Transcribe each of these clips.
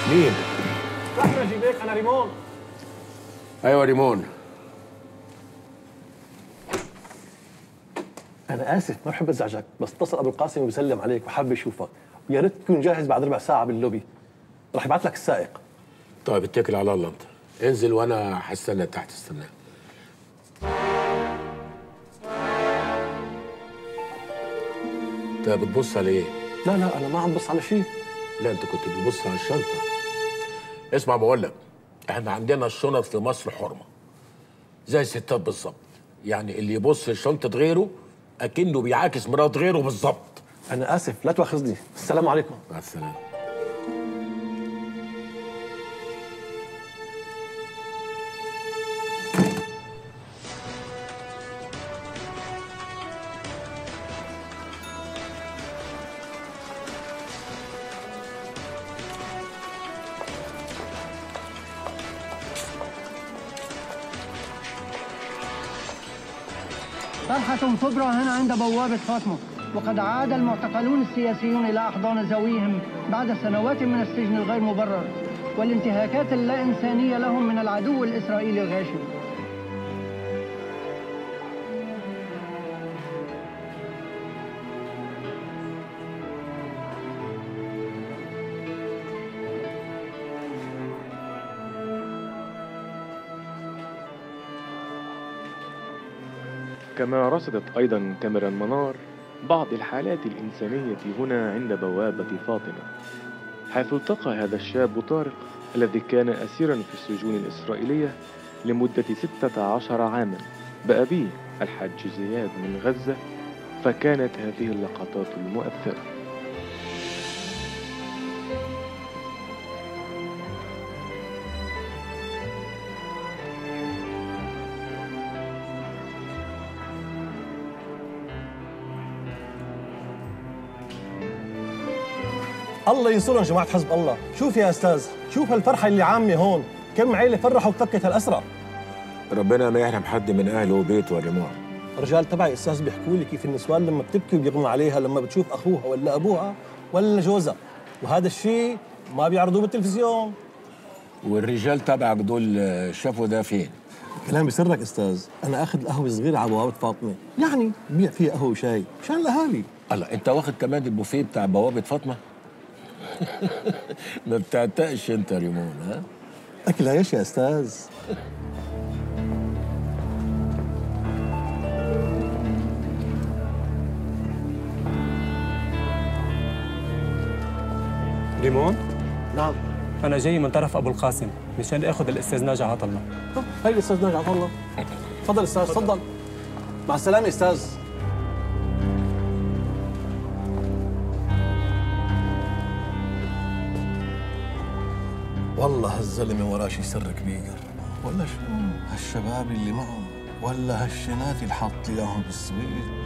مين؟ رحمة جيبيك، أنا ريمون. أيوة ريمون. أنا آسف ما بحب أزعجك، بس اتصل أبو القاسم وبيسلم عليك وحاب يشوفك، ويا ريت تكون جاهز بعد ربع ساعة باللوبي. رح يبعث لك السائق. طيب اتكل على الله أنت، انزل وأنا هستنى تحت استناه. أنت بتبص على إيه؟ لا أنا ما عم بص على شيء. لا أنت كنت بتبص على الشنطة. اسمع بقول لك، إحنا عندنا الشنط في مصر حرمة زي الستات بالظبط، يعني اللي يبص لشنطة غيره أكنه بيعاكس مرات غيره بالظبط. أنا آسف لا تواخذني، السلام عليكم. مع السلامة. فرحة كبرى هنا عند بوابة فاطمة، وقد عاد المعتقلون السياسيون إلى أحضان ذويهم بعد سنوات من السجن الغير مبرر والانتهاكات اللا إنسانية لهم من العدو الإسرائيلي الغاشم. كما رصدت أيضا كاميرا المنار بعض الحالات الإنسانية هنا عند بوابة فاطمة، حيث التقى هذا الشاب طارق الذي كان أسيرا في السجون الإسرائيلية لمدة 16 عاما بأبيه الحاج زياد من غزة، فكانت هذه اللقطات المؤثرة. الله ينصرهم جماعة حزب الله. شوف يا أستاذ، شوف هالفرحة اللي عامة هون، كم عيلة فرحوا وفكت هالأسرى. ربنا ما يحرم حد من أهله وبيته يا ريمون. الرجال تبعي أستاذ بيحكوا لي كيف النسوان لما بتبكي وبيغمى عليها لما بتشوف أخوها ولا أبوها ولا جوزها، وهذا الشيء ما بيعرضوه بالتلفزيون. والرجال تبعك دول شافوا ده فين؟ كلام بسرك أستاذ، أنا أخذ القهوة صغيرة على بوابة فاطمة، يعني ببيع فيها قهوة وشاي مشان الأهالي. الله، أنت واخد كمان البوفيه بتاع بوابة فاطمة؟ ما بتعتقش أنت يا ريمون، ها؟ أكل عيش يا أستاذ. ريمون؟ نعم. أنا جاي من طرف أبو القاسم مشان آخذ الأستاذ ناجي عطلة. هاي الأستاذ ناجي عطلة. تفضل أستاذ، تفضل. مع السلامة أستاذ. والله هالزلمة وراه شي سر كبير، ولا شو؟ هالشباب اللي معه، ولا هالشنات اللي حاط اياهم بالسويد.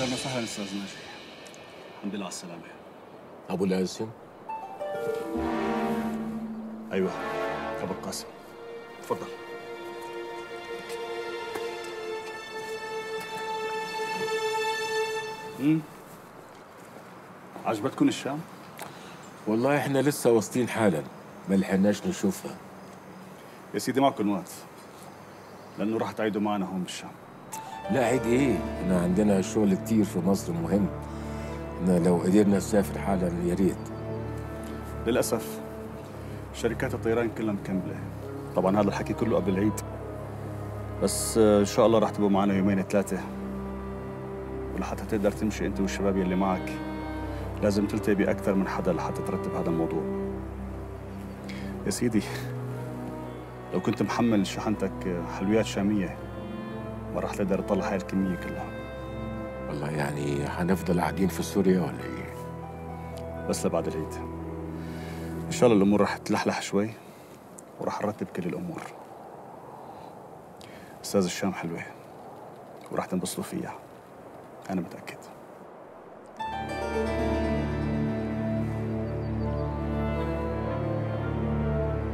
اهلا وسهلا استاذ ناجي. الحمد لله على السلامه. ابو القاسم. ايوه ابو القاسم، تفضل. عجبتكم الشام؟ والله احنا لسه واصلين حالا، ما لحقناش نشوفها. يا سيدي معكم وقت، لانه راح تعيدوا معنا هون بالشام. لا عيد ايه، احنا عندنا شغل كتير في مصر مهم. احنا لو قدرنا نسافر حالا يا ريت. للاسف شركات الطيران كلها مكمله. طبعا هذا الحكي كله قبل العيد، بس ان شاء الله راح تبقوا معنا يومين ثلاثه، ولحتى تقدر تمشي انت والشباب يلي معك لازم تلتقي اكثر من حدا لحتى ترتب هذا الموضوع. يا سيدي لو كنت محمل شحنتك حلويات شاميه ما راح تقدر تطلع هاي الكميه كلها. والله يعني هنفضل قاعدين في سوريا ولا ايه؟ بس لبعد العيد ان شاء الله الامور راح تلحلح شوي وراح نرتب كل الامور. استاذ الشام حلوه وراح تنبسطوا فيها، انا متاكد.